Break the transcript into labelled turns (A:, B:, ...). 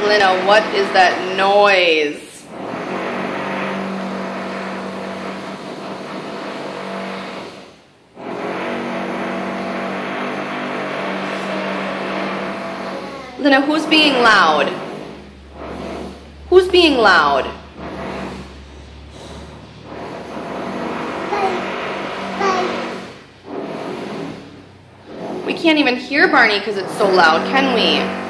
A: Lena, what is that noise? Lena, who's being loud? Who's being loud? We can't even hear Barney because it's so loud, can we?